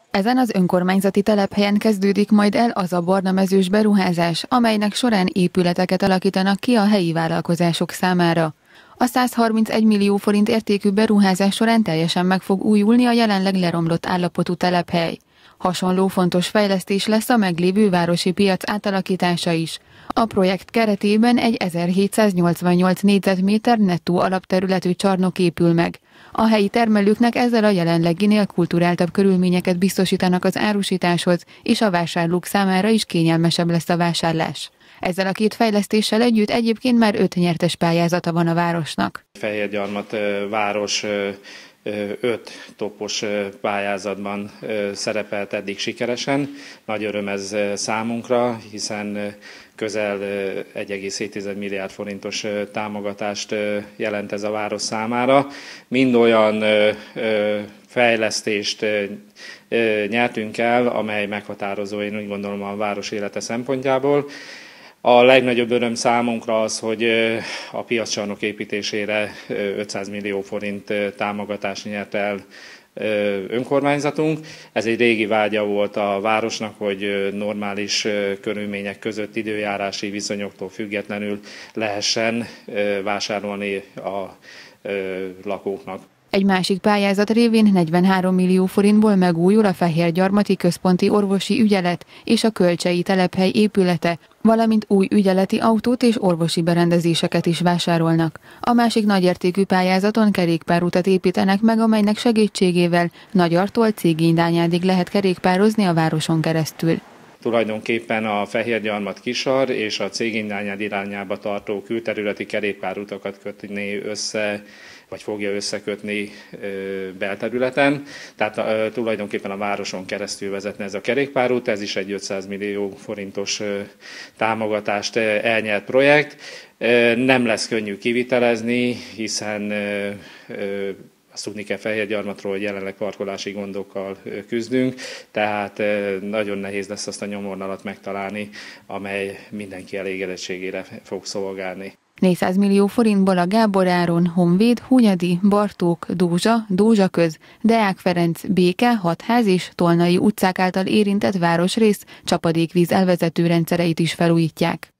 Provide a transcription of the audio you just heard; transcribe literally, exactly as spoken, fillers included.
Ezen az önkormányzati telephelyen kezdődik majd el az a barnamezős beruházás, amelynek során épületeket alakítanak ki a helyi vállalkozások számára. A száz harmincegy millió forint értékű beruházás során teljesen meg fog újulni a jelenleg leromlott állapotú telephely. Hasonló fontos fejlesztés lesz a meglévő városi piac átalakítása is. A projekt keretében egy ezerhétszáznyolcvannyolc négyzetméter nettó alapterületű csarnok épül meg. A helyi termelőknek ezzel a jelenleginél kulturáltabb körülményeket biztosítanak az árusításhoz, és a vásárlók számára is kényelmesebb lesz a vásárlás. Ezzel a két fejlesztéssel együtt egyébként már öt nyertes pályázata van a városnak. Fehérgyarmat város öt topos pályázatban szerepelt eddig sikeresen. Nagy öröm ez számunkra, hiszen közel egy egész hét milliárd forintos támogatást jelent ez a város számára. Mind olyan fejlesztést nyertünk el, amely meghatározó, én úgy gondolom, a város élete szempontjából. A legnagyobb öröm számunkra az, hogy a piaccsarnok építésére ötszáz millió forint támogatást nyert el önkormányzatunk. Ez egy régi vágya volt a városnak, hogy normális körülmények között időjárási viszonyoktól függetlenül lehessen vásárolni a lakóknak. Egy másik pályázat révén negyvenhárom millió forintból megújul a Fehérgyarmati Központi Orvosi Ügyelet és a Kölcsei Telephely épülete, valamint új ügyeleti autót és orvosi berendezéseket is vásárolnak. A másik nagyértékű pályázaton kerékpárutat építenek meg, amelynek segítségével Nagyartól Cégény-Dányádig lehet kerékpározni a városon keresztül. Tulajdonképpen a Fehérgyarmat-Kisar és a Cégény-Dányád irányába tartó külterületi kerékpárutakat kötné össze, vagy fogja összekötni belterületen. Tehát tulajdonképpen a városon keresztül vezetne ez a kerékpárút, ez is egy ötszáz millió forintos támogatást elnyert projekt. Nem lesz könnyű kivitelezni, hiszen azt tudni kell Fehérgyarmatról, hogy jelenleg parkolási gondokkal küzdünk, tehát nagyon nehéz lesz azt a nyomornalat megtalálni, amely mindenki elégedettségére fog szolgálni. négyszáz millió forintból a Gábor Áron, Honvéd, Hunyadi, Bartók, Dózsa, Dózsaköz, Deák Ferenc, Béke, Hatház és Tolnai utcák által érintett városrész csapadékvíz elvezető rendszereit is felújítják.